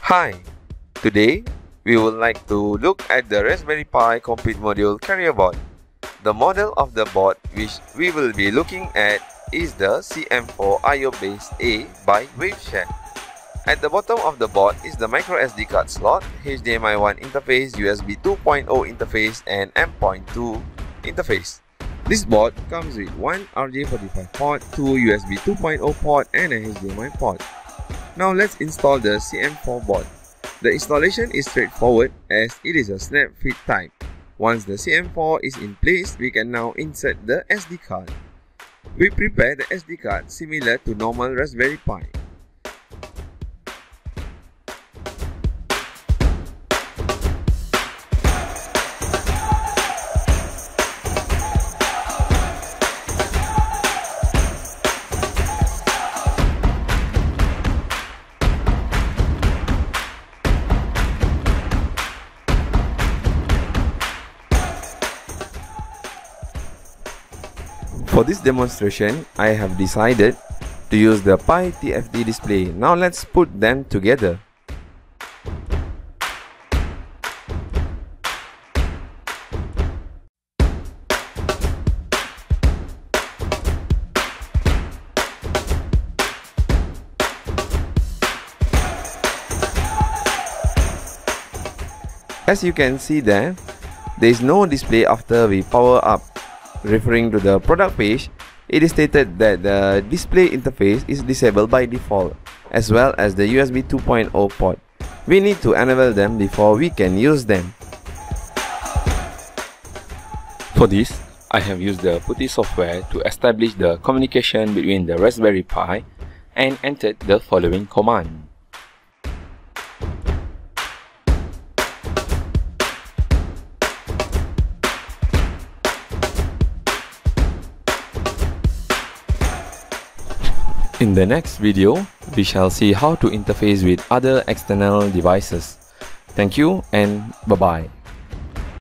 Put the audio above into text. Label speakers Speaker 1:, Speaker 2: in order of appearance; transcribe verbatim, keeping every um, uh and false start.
Speaker 1: Hi, today we would like to look at the Raspberry Pi Complete Module Carrier Board. The model of the board which we will be looking at is the C M four I O Base A by Waveshare. At the bottom of the board is the micro S D card slot, H D M I one interface, U S B two point oh interface and M dot two interface. This board comes with one R J forty-five port, two U S B two point oh port and a H D M I port. Now let's install the C M four board. The installation is straightforward as it is a snap fit type. Once the C M four is in place, we can now insert the S D card. We prepare the S D card similar to normal Raspberry Pi. For this demonstration, I have decided to use the Pi T F T display. Now let's put them together. As you can see there, there is no display after we power up. Referring to the product page, it is stated that the display interface is disabled by default, as well as the U S B two point oh port. We need to enable them before we can use them.
Speaker 2: For this, I have used the Putty software to establish the communication between the Raspberry Pi and entered the following command. In the next video, we shall see how to interface with other external devices. Thank you and bye-bye.